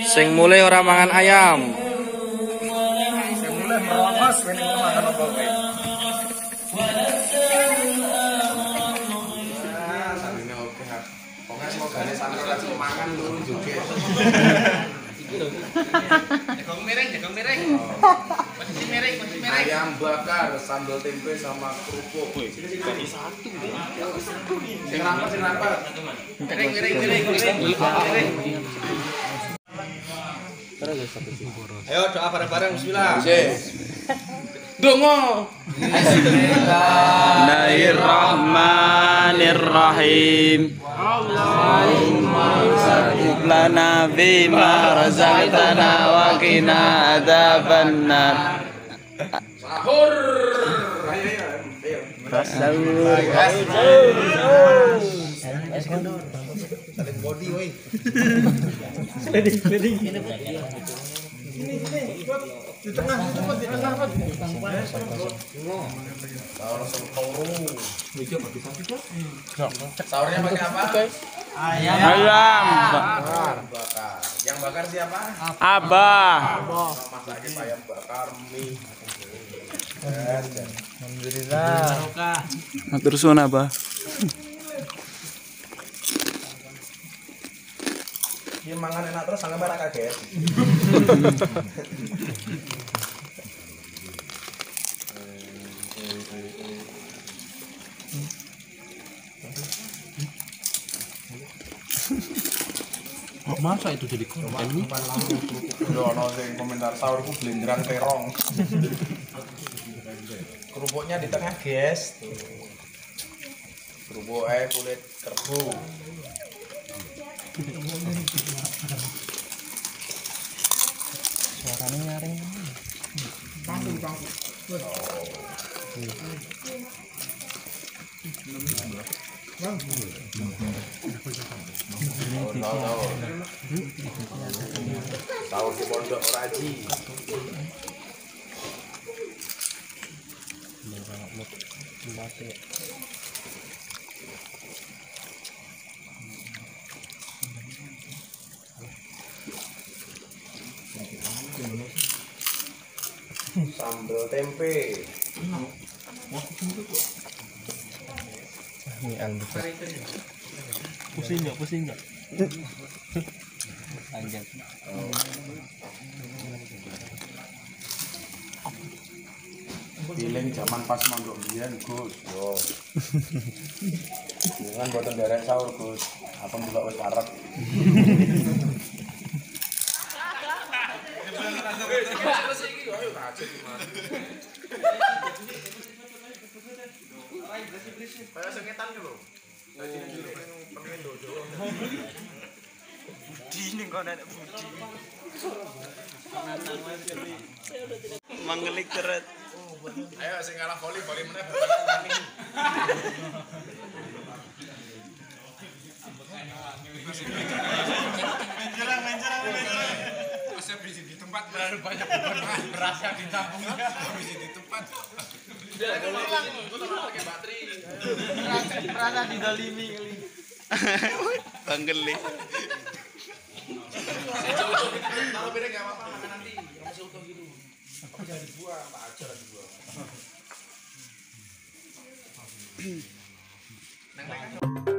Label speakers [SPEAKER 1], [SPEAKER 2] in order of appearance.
[SPEAKER 1] Sing mulai ora mangan ayam.
[SPEAKER 2] Sing mulai merongos kene makan apa kowe. Sarine oke ha. Pokoke semogane santri ra mangan luru joget. Jagung miring. Posisi miring. Ayam bakar, sambal tempe sama kerupuk. Sini satu. Sing rapat. Miring. Ayo doa bareng-bareng bismillah. Dongo.
[SPEAKER 1] Bismillahirrahmanirrahim. Allahumma barik lana bima razaqtana wa qina adzabannar.
[SPEAKER 2] Sahur. Saling body woi. Di tengah. Sahurnya pakai apa?
[SPEAKER 1] Ayam
[SPEAKER 2] Bakar. Yang bakar siapa?
[SPEAKER 1] Abah.
[SPEAKER 2] Masakin ayam bakar mie.
[SPEAKER 1] Alhamdulillah. Matur suwun Abah.
[SPEAKER 2] Ini mangan enak terus sangat barang kaget.
[SPEAKER 3] Masa itu jadi konten nih?
[SPEAKER 2] Udah ono sing komentar sahurku blenderan terong. Kerupuknya di tengah, guys. Kerupuknya kulit kerbau.
[SPEAKER 1] Suaranya nyaring.
[SPEAKER 2] Sahur di pondok Raji. Sambal tempe.
[SPEAKER 1] Ini albesar.
[SPEAKER 3] Pusing enggak?
[SPEAKER 1] Lanjut.
[SPEAKER 2] Feeling zaman pas mondok biyen, Gus. Yo. Jangan boten derek sahur, Gus. Apa juga wis arep. Kayak seketan lho. Tadi pengen dojo.
[SPEAKER 1] Budi ning kono nek Budi. Manggelik teret.
[SPEAKER 2] Ayo sing kalah voli meneh. Masa bisi di tempat terlalu banyak berasa di tampungnya bisi di tempat. Gua pakai baterai.
[SPEAKER 1] Rasa didolimi kali. Manggelik.
[SPEAKER 2] Kalau beda enggak apa-apa makan nanti. Masih utuh gitu. Apa jangan dibuang, tak ajar dibuang. Neng